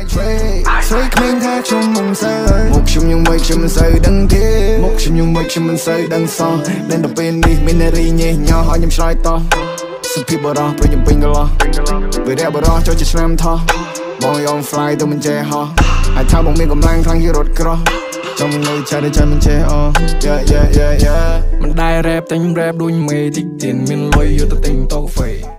ស្រីក្មេងថាខ្ញុំមិនសូវមុខខ្ញុំយ៉ាងម៉េចខ្ញុំមិនសូវដឹងទេមុខខ្ញុំយ៉ាងម៉េចខ្ញុំមិនសូវដឹងសោះតែដល់ពេលនេះមាននារីញ៉េះញ៉ោឲ្យខ្ញុំឆ្លើយតោះសុភាពបរោះព្រោះខ្ញុំពេញកន្លោះពេលរះបរោះចូលជាឆ្នាំថោះបងយំ fly ទៅមិនចេះហោះហើយថាបងមានកម្លាំងខ្លាំងជារត់ក្រោះចង់នៅឆាតែមិនចេះអូ yeah មិនដែល rap តែខ្ញុំ rap ដូចមេតិចទៀតមានលុយយកទៅទិញតូហ្វេ